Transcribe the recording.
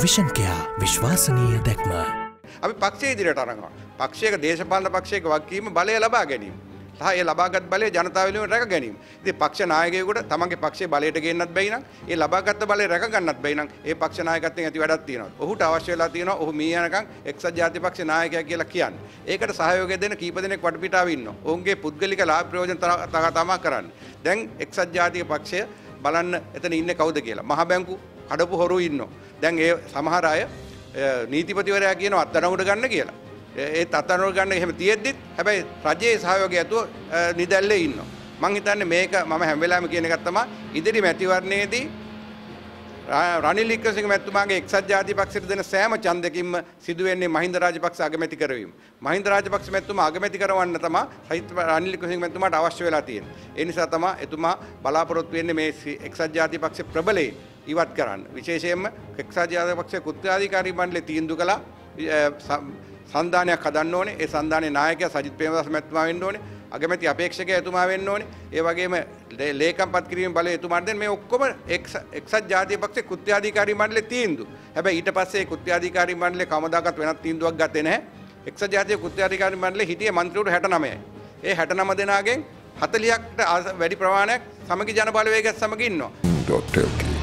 Vision care විශ්වාසනීය දැක්ම. අපි පක්ෂයේ ඉදිරියට අරනවා. පක්ෂයක දේශපාලන පක්ෂයක වගකීම බලය ලබා ගැනීම. සහ ඒ ලබාගත් බලය ජනතාව වෙනුවෙන් රැක ගැනීම. ඉතින් පක්ෂ නායකයෙකුට තමන්ගේ පක්ෂයේ බලයට ගේන්නත් බැයි නම් ඒ ලබාගත් බලය රැක ගන්නත් බැයි නම් ඒ පක්ෂ නායකත්වයෙන් ඇති වැඩක් තියෙනවා. ඔහුට අවශ්‍ය වෙලා තියෙනවා ඔහු මී යනකම් එක්සත් ජාතික පක්ෂ නායකයා කියලා කියන්නේ. ඒකට සහයෝගය දෙන කීප දෙනෙක් වටපිටාවේ ඉන්නවා. ඔවුන්ගේ පුද්ගලික ලාභ ප්‍රයෝජන තමයි කරන්නේ. දැන් එක්සත් ජාතික පක්ෂය බලන්න එතන ඉන්නේ කවුද කියලා. මහ බැංකු කඩපු හොරු ඉන්නවා. දැන් ඒ සමහර අය නීතිපතිවරයා කියනවා අත්අඩංගුවට ගන්න කියලා. ඒ අත්අඩංගුවට ගන්න එහෙම තියෙද්දිත් හැබැයි රජයේ සහයෝගය ඇතුව නිදැල්ලේ ඉන්නවා. මම හිතන්නේ මේක මම හැම වෙලාවෙම කියන එකක් තමයි ඉදිරි මැතිවරණයේදී රනිල් වික්‍රමසිංහ මැතිතුමාගේ එක්සත් ජාතික පක්ෂයට දෙන සෑම ඡන්දකින්ම සිදු වෙන්නේ මහින්ද රාජපක්ෂ අගමැති කරවීම. මහින්ද රාජපක්ෂ මැතිතුමා අගමැති කරවන්න තමයි රනිල් වික්‍රමසිංහ මැතිතුමාට අවශ්‍ය වෙලා තියෙන්නේ. ඒ නිසා තමයි එතුමා බලාපොරොත්තු වෙන්නේ මේ එක්සත් ජාතික පක්ෂ ප්‍රබලයේ ඉවත් කරන්න. විශේෂයෙන්ම එක්සත් ජාතික පක්ෂ කෘත්‍යාධිකාරී මණ්ඩලයේ තීන්දුව කළා සන්දානයක් හදන්න ඕනේ. ඒ සන්දානයේ නායකයා සජිත් ප්‍රේමදාස මැතිතුමා වෙන්න ඕනේ. අගමැති අපේක්ෂකයා එතුමා වෙන්න ඕනේ. ඒ වගේම ලේකම්පත් කිරීමේ බලය එතුමාට දෙන්න. මේ ඔක්කොම එක්සත් ජාතික පක්ෂ කෘත්‍යාධිකාරී මණ්ඩලයේ තීන්දුව. හැබැයි ඊට පස්සේ ඒ කෘත්‍යාධිකාරී මණ්ඩලය කවදාකවත් වෙනත් තීන්දුවක් ගත්තේ නැහැ. එක්සත් ජාතික කෘත්‍යාධිකාරී මණ්ඩලයේ හිටියේ මන්ත්‍රීවරු 69යි. ඒ 69 දෙනාගෙන් 40කට වැඩි ප්‍රමාණයක් සමගි ජන බලවේගයත් සමග ඉන්නවා.